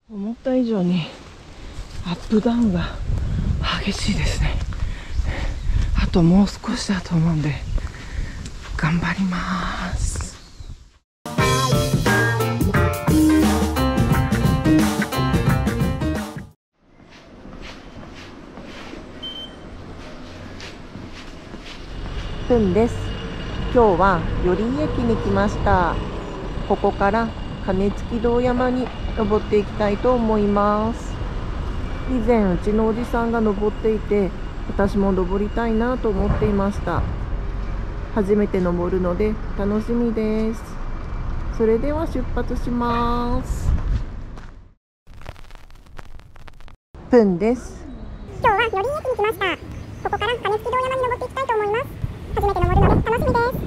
思った以上にアップダウンが激しいですね。あともう少しだと思うんで頑張ります。プンです。今日は寄居駅に来ました。ここから金付堂山に登っていきたいと思います。以前うちのおじさんが登っていて、私も登りたいなと思っていました。初めて登るので楽しみです。それでは出発します。プンです。 今日は寄居駅に来ました。ここから金付堂山に登っていきたいと思います。初めて登るので楽しみです。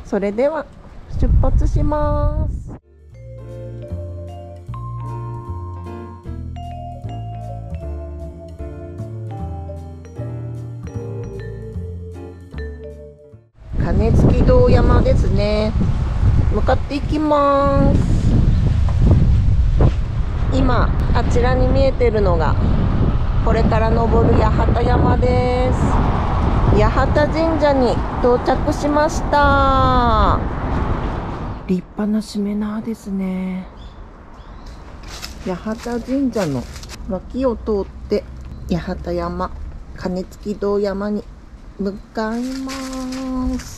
それでは出発します。金付堂山ですね。向かっていきます。今あちらに見えてるのがこれから登る八幡山です。八幡神社に到着しました。立派なしめ縄ですね。八幡神社の脇を通って八幡山、金付堂山に向かいます。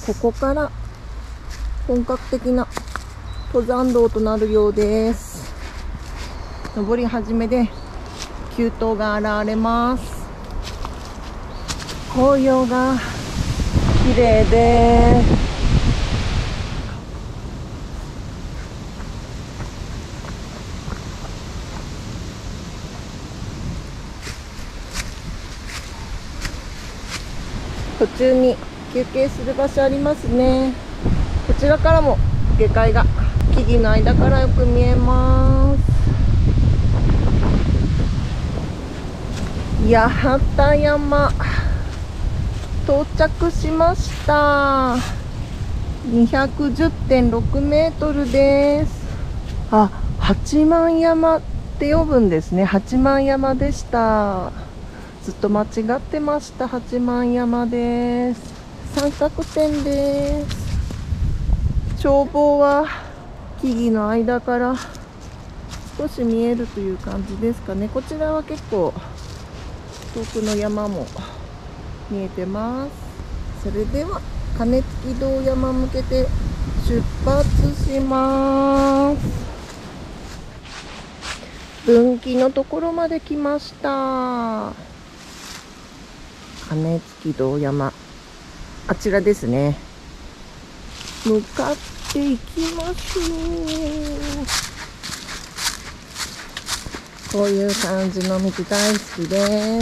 ここから本格的な登山道となるようです。登り始めで急登が現れます。紅葉が綺麗です。途中に休憩する場所ありますね。こちらからも下界が木々の間からよく見えます。八幡山到着しました。210.6 メートルです。あ、八幡山って呼ぶんですね。八幡山でした。ずっと間違ってました。八幡山です。三角点です。眺望は木々の間から少し見えるという感じですかね。こちらは結構遠くの山も見えてます。それでは金付堂山向けて出発します。分岐のところまで来ました。金付堂山、あちらですね。向かっていきます。こういう感じの道大好きです。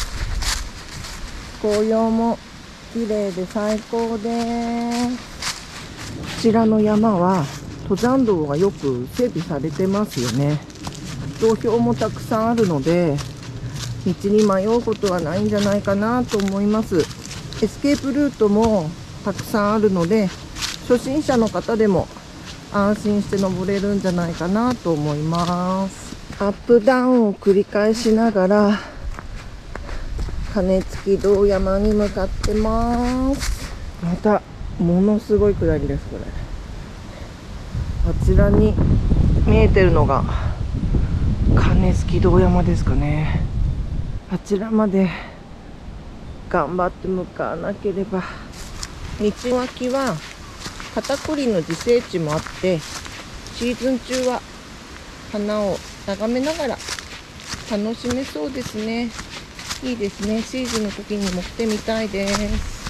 紅葉も綺麗で最高です。こちらの山は登山道がよく整備されてますよね。道標もたくさんあるので道に迷うことはないんじゃないかなと思います。エスケープルートもたくさんあるので初心者の方でも安心して登れるんじゃないかなと思います。アップダウンを繰り返しながら金付堂山に向かってます。またものすごい下りです。これあちらに見えてるのが金付堂山ですかね。あちらまで頑張って向かわなければ。道脇は肩こりの自生地もあってシーズン中は花を眺めながら楽しめそうですね。いいですね。シーズンの時にも来てみたいです。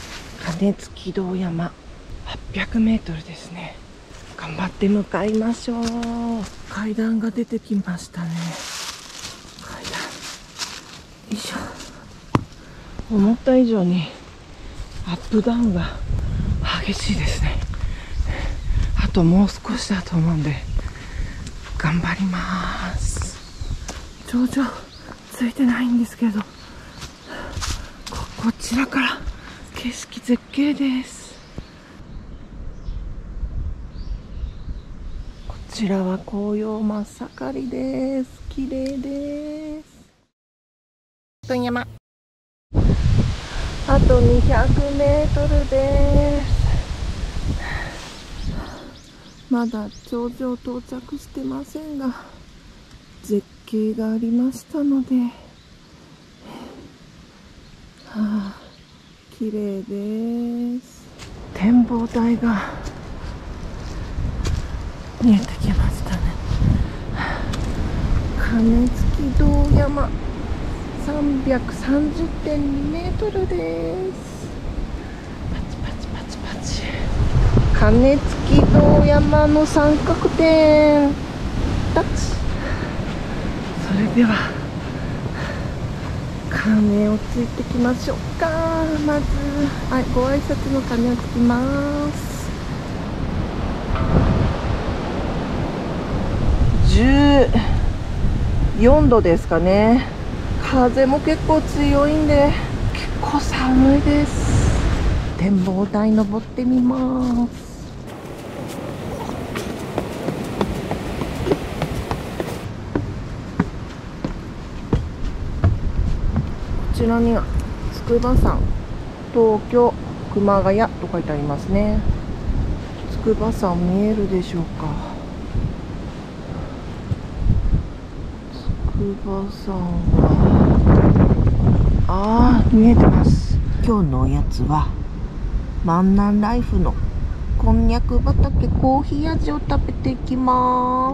金付堂山800メートルですね。頑張って向かいましょう。階段が出てきましたね。階段、よいしょ。思った以上にアップダウンが激しいですね。あともう少しだと思うんで頑張ります。頂上ついてないんですけど、こちらから景色絶景です。こちらは紅葉真っ盛りです。 綺麗です。山あと200メートルです。まだ頂上到着してませんが、絶景がありましたので、綺麗です。展望台が見えてきましたね。鐘付堂山 330.2 メートルです。パチパチパチパチ。鐘付堂山の三角点タッチ。それでは鐘をついてきましょうか。まず、ご挨拶の鐘をつきます。14度ですかね。風も結構強いんで結構寒いです。展望台登ってみます。こちらには筑波山、東京、熊谷と書いてありますね。筑波山見えるでしょうか。筑波山は見えてます。今日のおやつは万南ライフのこんにゃく畑コーヒー味を食べていきます。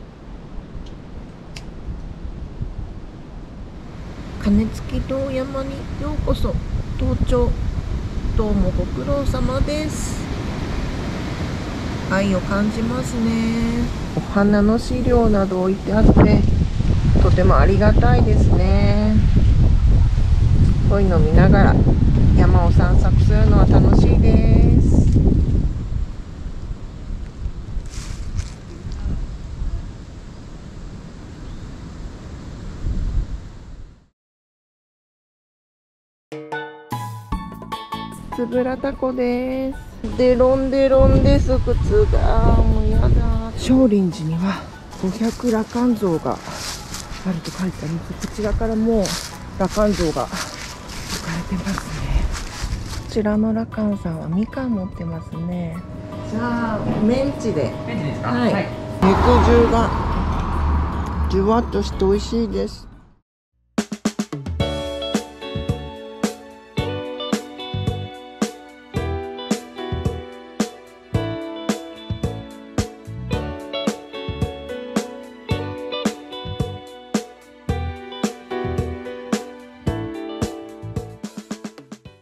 鐘付堂山にようこそ。登頂どうもご苦労様です。愛を感じますね。お花の資料など置いてあってとてもありがたいですね。こういうのを見ながら山を散策するのは楽しいです。つぶらたこです。デロンデロンです。靴がもうやだ。少林寺には500羅漢像があると書いてあります。こちらからもう羅漢像が置かれてますね。こちらの羅漢さんはみかん持ってますね。じゃあメンチで。 メンチですか？ はい。 はい。 肉汁がじゅわっとして美味しいです。